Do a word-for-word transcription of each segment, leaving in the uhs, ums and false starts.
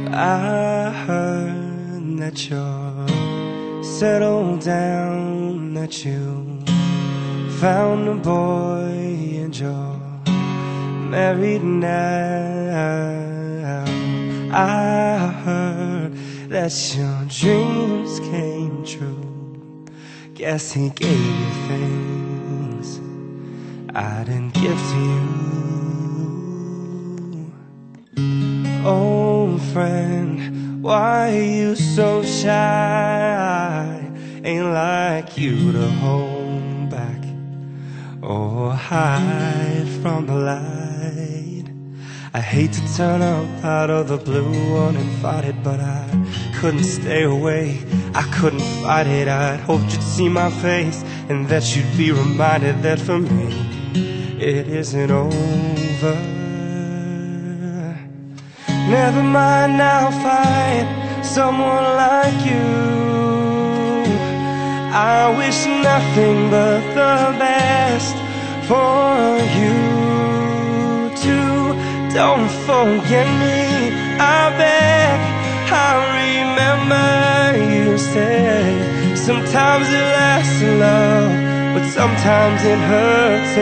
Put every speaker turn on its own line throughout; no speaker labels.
I heard that you're settled down, that you found a boy and you're married now. I heard that your dreams came true. Guess he gave you things I didn't give to you. Old friend, why are you so shy? Ain't like you to hold back or hide from the light. I hate to turn up out of the blue uninvited, but I couldn't stay away, I couldn't fight it. I'd hoped you'd see my face and that you'd be reminded that for me it isn't over. Never mind, I'll find someone like you. I wish nothing but the best for you too. Don't forget me, I beg. I remember you said sometimes it lasts in love, but sometimes it hurts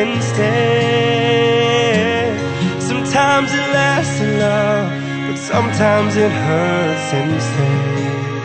instead. Sometimes it lasts in love, but sometimes it hurts instead.